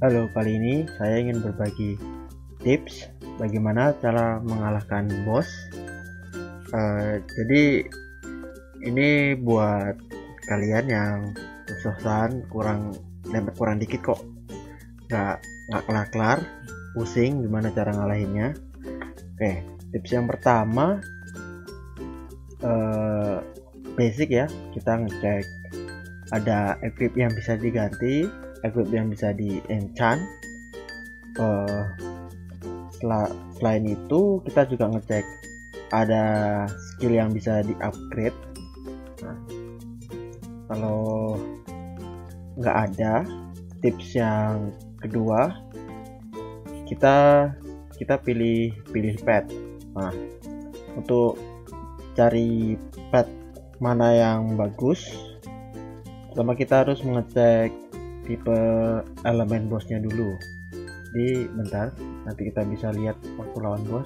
Halo, kali ini saya ingin berbagi tips bagaimana cara mengalahkan bos. Jadi ini buat kalian yang kesusahan kurang dikit kok, nggak kelar-kelar, pusing gimana cara ngalahinnya. Oke, tips yang pertama basic ya, kita ngecek ada equip yang bisa diganti, equip yang bisa di enchant. Selain itu kita juga ngecek ada skill yang bisa di upgrade. Nah, kalau nggak ada, tips yang kedua kita pilih pet. Nah, untuk cari pet mana yang bagus, pertama kita harus mengecek tipe elemen bosnya dulu. Jadi bentar, nanti kita bisa lihat waktu lawan bos.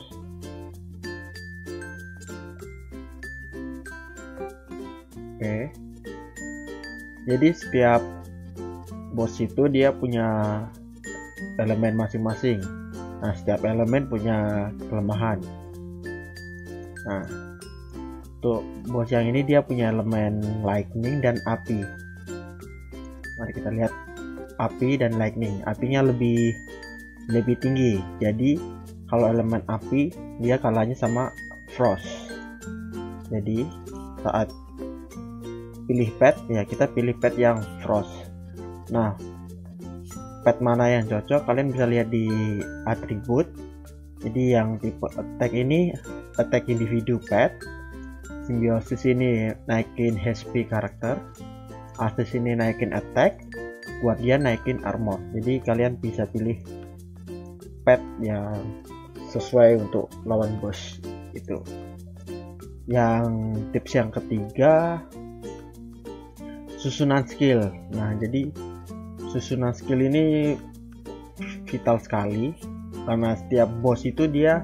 Oke, jadi setiap bos itu dia punya elemen masing-masing. Nah, setiap elemen punya kelemahan. Nah, untuk bos yang ini dia punya elemen lightning dan api. Mari kita lihat api dan lightning. Apinya lebih tinggi, jadi kalau elemen api dia kalahnya sama frost. Jadi saat pilih pet ya, kita pilih pet yang frost. Nah, pet mana yang cocok kalian bisa lihat di atribut. Jadi yang tipe attack ini attack individu pet, simbiosis ini naikin HP karakter, Asis ini naikin attack, Guardian naikin armor. Jadi kalian bisa pilih pet yang sesuai untuk lawan bos itu. Yang tips yang ketiga, susunan skill. Nah, jadi susunan skill ini vital sekali karena setiap bos itu dia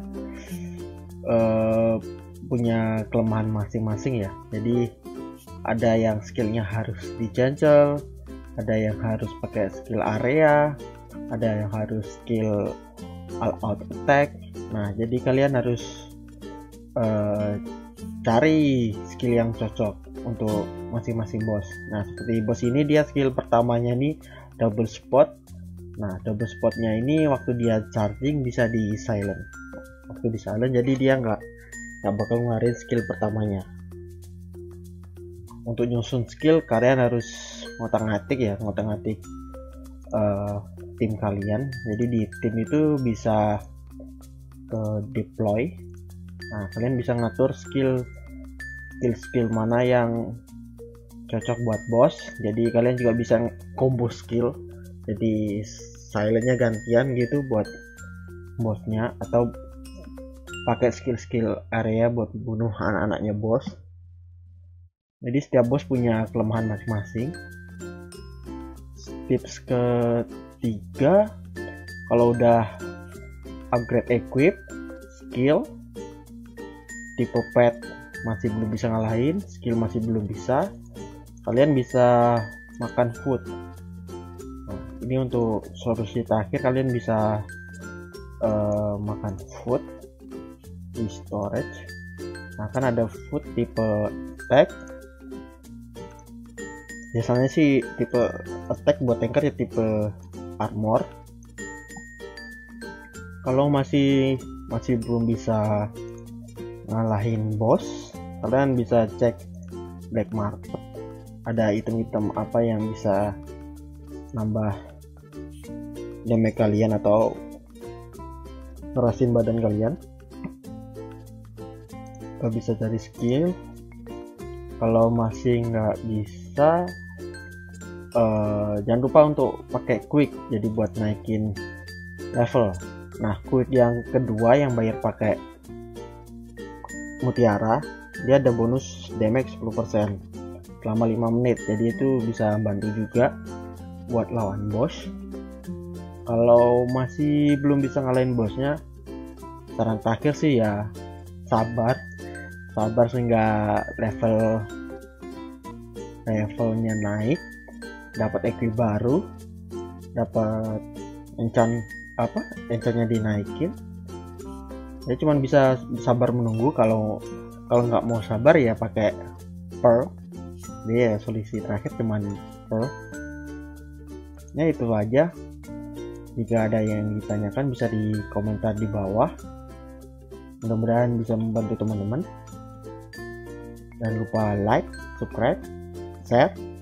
punya kelemahan masing-masing ya. Jadi ada yang skillnya harus di-cancel, ada yang harus pakai skill area, ada yang harus skill all out attack. Nah, jadi kalian harus cari skill yang cocok untuk masing-masing bos. Nah, seperti bos ini dia skill pertamanya nih double spot. Nah, double spotnya ini waktu dia charging bisa di silent. Waktu di silent jadi dia nggak bakal ngeluarin skill pertamanya. Untuk nyusun skill kalian harus ngotak-ngatik tim kalian. Jadi di tim itu bisa ke deploy. Nah, kalian bisa ngatur skill mana yang cocok buat bos. Jadi kalian juga bisa combo skill, jadi silentnya gantian gitu buat bosnya, atau pakai skill area buat bunuh anak-anaknya bos. Jadi setiap bos punya kelemahan masing-masing. Tips ketiga, kalau udah upgrade equip, skill, tipe pet masih belum bisa ngalahin, skill masih belum bisa, kalian bisa makan food. Nah, ini untuk solusi terakhir, kalian bisa makan food di storage. Nah, kan ada food tipe attack. Biasanya sih tipe attack buat tanker ya tipe armor. Kalau masih belum bisa ngalahin bos, kalian bisa cek black market, ada item-item apa yang bisa nambah damage kalian atau ngerasin badan kalian. Kita bisa cari skill. Kalau masih nggak bisa, jangan lupa untuk pakai quick, jadi buat naikin level. Nah, quick yang kedua yang bayar pakai mutiara, dia ada bonus damage 10% selama 5 menit, jadi itu bisa bantu juga buat lawan bos. Kalau masih belum bisa ngalahin bosnya, saran terakhir sih ya sabar sehingga levelnya naik, dapat equip baru, dapat enchantnya dinaikin. Ya cuman bisa sabar menunggu. Kalau nggak mau sabar ya pakai pearl. Dia solusi terakhir cuman pearl. Ya itu aja. Jika ada yang ditanyakan bisa di komentar di bawah. Mudah-mudahan bisa membantu teman-teman. Jangan lupa like, subscribe, share,